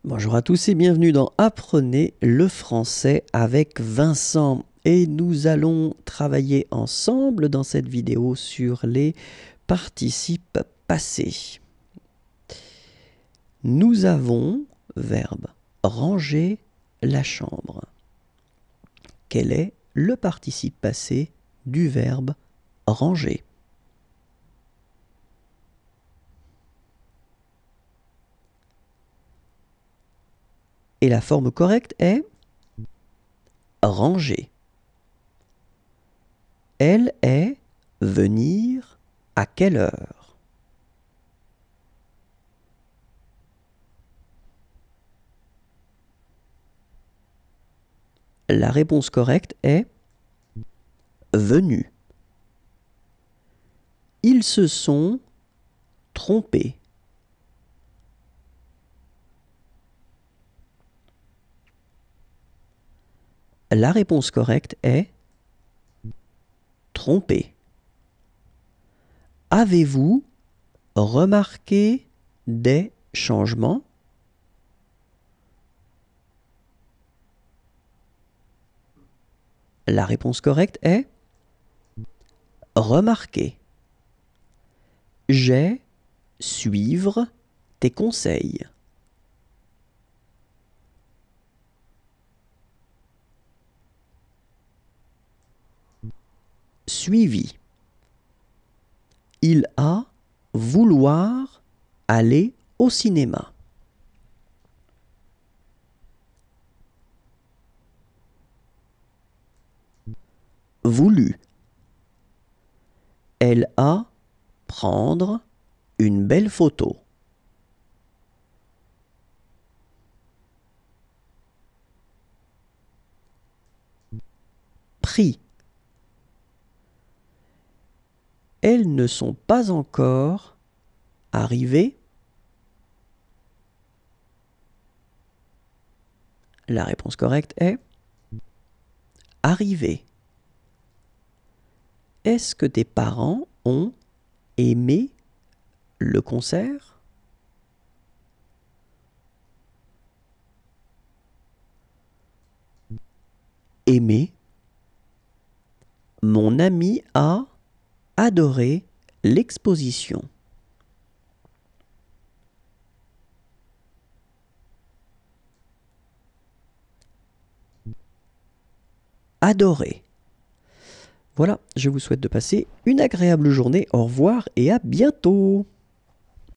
Bonjour à tous et bienvenue dans Apprenez le français avec Vincent. Et nous allons travailler ensemble dans cette vidéo sur les participes passés. Nous avons verbe ranger la chambre. Quel est le participe passé du verbe ranger? Et la forme correcte est ranger. Elle est venir à quelle heure? La réponse correcte est venu. Ils se sont trompés. La réponse correcte est trompé. Avez-vous remarqué des changements? La réponse correcte est remarquer. J'ai suivre tes conseils. Suivi. Il a vouloir aller au cinéma. Voulu. Elle a prendre une belle photo. Pris. Elles ne sont pas encore arrivées. La réponse correcte est arrivées. Est-ce que tes parents ont aimé le concert? Aimer. Mon ami a adoré l'exposition. Adorer. Voilà, je vous souhaite de passer une agréable journée. Au revoir et à bientôt.